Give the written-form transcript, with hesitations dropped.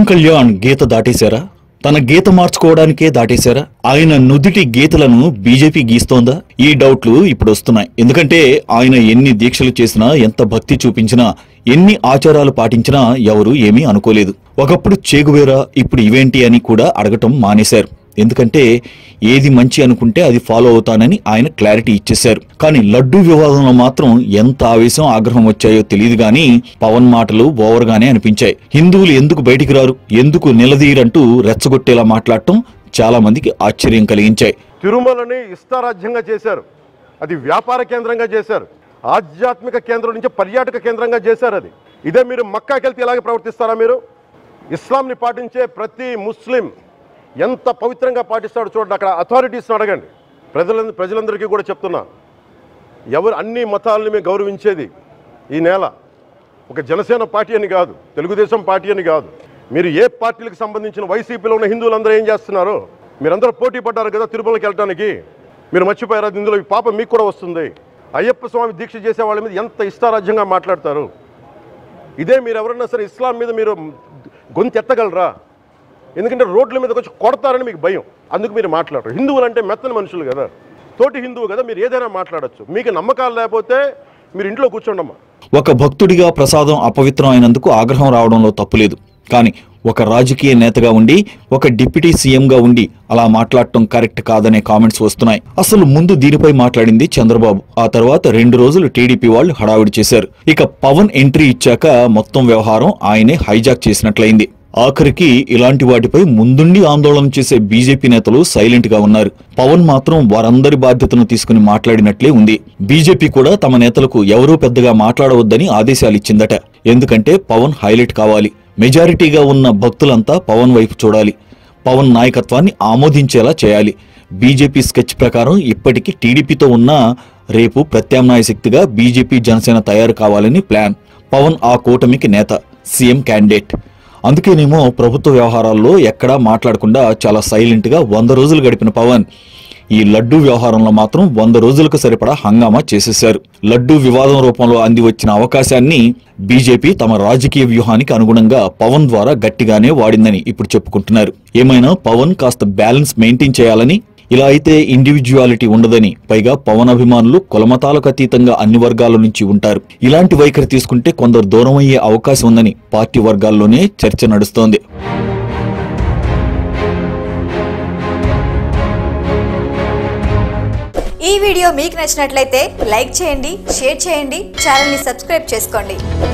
పవన్ కళ్యాణ్ గీత దాటేశారా? తన గీత మార్చుకోవడానికే దాటేశారా? ఆయన నుదిటి గీతలను బీజేపీ గీస్తోందా? ఈ డౌట్లు ఇప్పుడు వస్తున్నాయి. ఎందుకంటే ఆయన ఎన్ని దీక్షలు చేసినా, ఎంత భక్తి చూపించినా, ఎన్ని ఆచారాలు పాటించినా ఎవరు ఏమీ అనుకోలేదు. ఒకప్పుడు చేగువేరా, ఇప్పుడు ఇవేంటి అని కూడా అడగటం మానేశారు. ఎందుకంటే ఏది మంచి అనుకుంటే అది ఫాలో అవుతానని ఆయన క్లారిటీ ఇచ్చేశారు. కానీ లడ్డూ వివాదంలో మాత్రం ఎంత ఆవేశం, ఆగ్రహం వచ్చాయో తెలియదు గానీ పవన్ మాటలు ఓవర్గానే అనిపించాయి. హిందువులు ఎందుకు బయటికి రారు, ఎందుకు నిలదీయరంటూ రెచ్చగొట్టేలా మాట్లాడటం చాలా మందికి ఆశ్చర్యం కలిగించాయి. తిరుమలని ఇష్టారాజ్యంగా చేశారు, అది వ్యాపార కేంద్రంగా చేశారు, ఆధ్యాత్మిక కేంద్రం నుంచి పర్యాటక కేంద్రంగా చేశారు. అది ఇదే మీరు మక్కాకి వెళ్తే ఇలాగే ప్రవర్తిస్తారా? మీరు ఇస్లాంని పాటించే ప్రతి ముస్లిం ఎంత పవిత్రంగా పాటిస్తాడో చూడండి. అక్కడ అథారిటీస్ని అడగండి. ప్రజలందరికీ కూడా చెప్తున్నా, ఎవరు అన్ని మతాలని మేము గౌరవించేది ఈ నేల. ఒక జనసేన పార్టీ అని కాదు, తెలుగుదేశం పార్టీ అని కాదు. మీరు ఏ పార్టీలకు సంబంధించిన వైసీపీలో ఉన్న హిందువులందరూ ఏం చేస్తున్నారు? మీరందరూ పోటీ పడ్డారు కదా తిరుమలకి వెళ్ళడానికి. మీరు మర్చిపోయారు, ఇందులో ఈ పాపం మీకు కూడా వస్తుంది. అయ్యప్ప స్వామి దీక్ష చేసే వాళ్ళ మీద ఎంత ఇష్టారాజ్యంగా మాట్లాడతారు. ఇదే మీరు ఎవరన్నా సరే ఇస్లాం మీద మీరు గొంతు ఎత్తగలరా? ఎందుకంటే రోడ్ల మీదకి వచ్చి కొడతారని మీకు భయం, అందుకు మీరు మాట్లాడరు. హిందువులు అంటే మెత్తని మనుషులు కదా, తోటి హిందువు కదా, మీరు ఏదైనా మాట్లాడచ్చు. మీకు నమ్మకాలు లేకపోతే మీరు ఇంట్లో కూర్చోండమ్మా. ఒక భక్తుడిగా ప్రసాదం అపవిత్రం అయినందుకు ఆగ్రహం రావడంలో తప్పులేదు. కానీ ఒక రాజకీయ నేతగా ఉండి, ఒక డిప్యూటీ సీఎంగా ఉండి అలా మాట్లాడటం కరెక్ట్ కాదనే కామెంట్స్ వస్తున్నాయి. అసలు ముందు దీనిపై మాట్లాడింది చంద్రబాబు. ఆ తర్వాత 2 రోజులు టీడీపీ వాళ్ళు హడావిడి చేశారు. ఇక పవన్ ఎంట్రీ ఇచ్చాక మొత్తం వ్యవహారం ఆయనే హైజాక్ చేసినట్లయింది. ఆఖరికి ఇలాంటి వాటిపై ముందుండి ఆందోళన చేసే బీజేపీ నేతలు సైలెంట్ గా ఉన్నారు. పవన్ మాత్రం వారందరి బాధ్యతను తీసుకుని మాట్లాడినట్లే ఉంది. బీజేపీ కూడా తమ నేతలకు ఎవరూ పెద్దగా మాట్లాడవద్దని ఆదేశాలు ఇచ్చిందట. ఎందుకంటే పవన్ హైలైట్ కావాలి, మెజారిటీగా ఉన్న భక్తులంతా పవన్ వైపు చూడాలి, పవన్ నాయకత్వాన్ని ఆమోదించేలా చేయాలి. బీజేపీ స్కెచ్ ప్రకారం ఇప్పటికీ టీడీపీతో ఉన్న రేపు ప్రత్యామ్నాయ శక్తిగా బీజేపీ జనసేన తయారు కావాలని ప్లాన్. పవన్ ఆ కూటమికి నేత, సీఎం క్యాండిడేట్. అందుకేనేమో ప్రభుత్వ వ్యవహారాల్లో ఎక్కడా మాట్లాడకుండా చాలా సైలెంట్ గా 100 రోజులు గడిపిన పవన్ ఈ లడ్డూ వ్యవహారంలో మాత్రం 100 రోజులకు సరిపడా హంగామా చేసేశారు. లడ్డూ వివాదం రూపంలో అంది వచ్చిన అవకాశాన్ని బీజేపీ తమ రాజకీయ వ్యూహానికి అనుగుణంగా పవన్ ద్వారా గట్టిగానే వాడిందని ఇప్పుడు చెప్పుకుంటున్నారు. ఏమైనా పవన్ కాస్త బ్యాలెన్స్ మెయింటైన్ చేయాలని, ఇలా అయితే ఇండివిజువాలిటీ ఉండదని, పైగా పవన్ అభిమానులు కులమతాలకు అతీతంగా అన్ని వర్గాల నుంచి ఉంటారు. ఇలాంటి వైఖరి తీసుకుంటే కొందరు దూరం అయ్యే అవకాశం ఉందని పార్టీ వర్గాల్లోనే చర్చ నడుస్తోంది. ఈ వీడియో మీకు నచ్చినట్లయితే లైక్ చేయండి, షేర్ చేయండి, ఛానల్ ని సబ్స్క్రైబ్ చేసుకోండి.